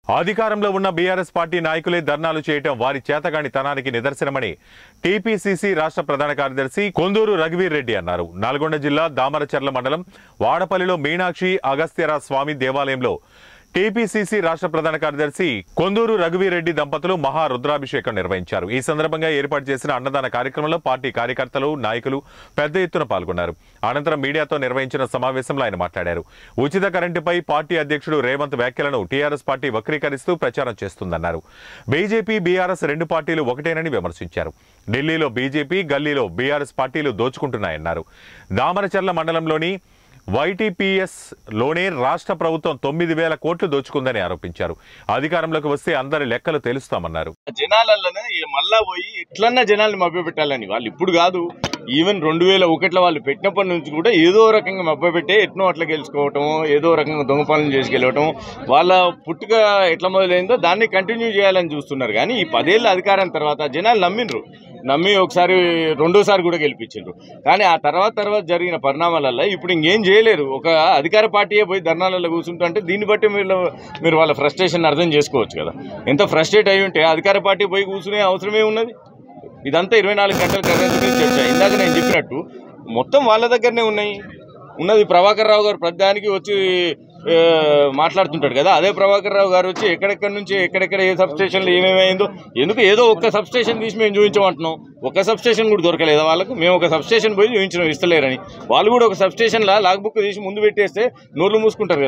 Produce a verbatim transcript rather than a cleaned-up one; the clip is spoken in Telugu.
అధికారంలో ఉన్న బీఆర్ఎస్ పార్టీ నాయకులే ధర్నాలు చేయడం వారి చేతగానితనానికి నిదర్శనమని టీపీసీసీ రాష్ట్ర ప్రధాన కార్యదర్శి కొందూరు రఘువీర్ రెడ్డి అన్నారు. నల్గొండ జిల్లా దామరచర్ల మండలం వాడపల్లిలో మీనాక్షి అగస్త్యర స్వామి దేవాలయంలో టీపీసీసీ రాష్ట్ర ప్రధాన కార్యదర్శి కొందూరు రఘువీర్ రెడ్డి దంపతులు మహా రుద్రాభిషేకం నిర్వహించారు. ఈ సందర్భంగా ఏర్పాటు చేసిన అన్నదాన కార్యక్రమంలో పార్టీ కార్యకర్తలు, నాయకులు పెద్ద ఎత్తున పాల్గొన్నారు. అనంతరం మీడియాతో నిర్వహించిన సమావేశంలో ఆయన మాట్లాడారు. ఉచిత కరెంటుపై పార్టీ అధ్యక్షుడు రేవంత్ వ్యాఖ్యలను టీఆర్ఎస్ పార్టీ వక్రీకరిస్తూ ప్రచారం చేస్తుందన్నారు. బీజేపీ, బీఆర్ఎస్ రెండు పార్టీలు ఒకటేనని విమర్శించారు. ఢిల్లీలో బీజేపీ, గల్లీలో బీఆర్ఎస్ పార్టీలు దోచుకుంటున్నాయన్నారు. దామరచర్ల మండలంలోని వైటీపీఎస్ లోనే రాష్ట్ర ప్రభుత్వం తొమ్మిది వేల కోట్లు దోచుకుందని ఆరోపించారు. అధికారంలోకి వస్తే అందరి లెక్కలు తెలుస్తామన్నారు. జనాలలోనే మళ్ళా పోయి ఎట్లన్నా జనాల్ని మభ్యపెట్టాలని వాళ్ళు ఇప్పుడు కాదు, ఈవెన్ రెండు వేల ఒకటిలో వాళ్ళు పెట్టినప్పటి నుంచి కూడా ఏదో రకంగా మభ్యపెట్టే ఎట్నో అట్లా గెలుచుకోవటం, ఏదో రకంగా దొంగ పనులు చేసుకెళ్ళవటం, వాళ్ళ పుట్టుక ఎట్లా మొదలైందో దాన్ని కంటిన్యూ చేయాలని చూస్తున్నారు. కానీ ఈ పదేళ్ల అధికారం తర్వాత జనాలు నమ్మిండ్రు, నమ్మి ఒకసారి రెండోసారి కూడా గెలిపించారు. కానీ ఆ తర్వాత తర్వాత జరిగిన పరిణామాలలో ఇప్పుడు ఇంకేం చేయలేరు. ఒక అధికార పార్టీయే పోయి ధర్నాలలో కూర్చుంటుంటే దీన్ని బట్టి మీరు మీరు వాళ్ళ ఫ్రస్ట్రేషన్ అర్థం చేసుకోవచ్చు కదా. ఎంత ఫ్రస్ట్రేట్ అయి ఉంటే అధికార పార్టీ పోయి కూర్చునే అవసరమే ఉన్నది. ఇదంతా ఇరవై నాలుగు గంటల కరెన్సీ గురించి చర్చ. ఇందాక నేను చెప్పినట్టు మొత్తం వాళ్ళ దగ్గరనే ఉన్నాయి ఉన్నది. ప్రభాకర్ రావు గారు ప్రతిదానికి వచ్చి మాట్లాడుతుంటాడు కదా, అదే ప్రభాకర్ రావు గారు వచ్చి ఎక్కడెక్కడి నుంచి ఎక్కడెక్కడ ఏ సబ్ స్టేషన్లో ఏమేమైందో, ఎందుకు ఏదో ఒక్క సబ్ స్టేషన్ తీసి మేము చూపించమంటున్నాం. ఒక సబ్ స్టేషన్ కూడా దొరకలేదా వాళ్ళకు? మేము ఒక సబ్ స్టేషన్ పోయి చూపించడం ఇస్తలేరని వాళ్ళు కూడా ఒక సబ్ స్టేషన్లో లాగ్ బుక్ తీసి ముందు పెట్టేస్తే నోర్లు మూసుకుంటారు కదా.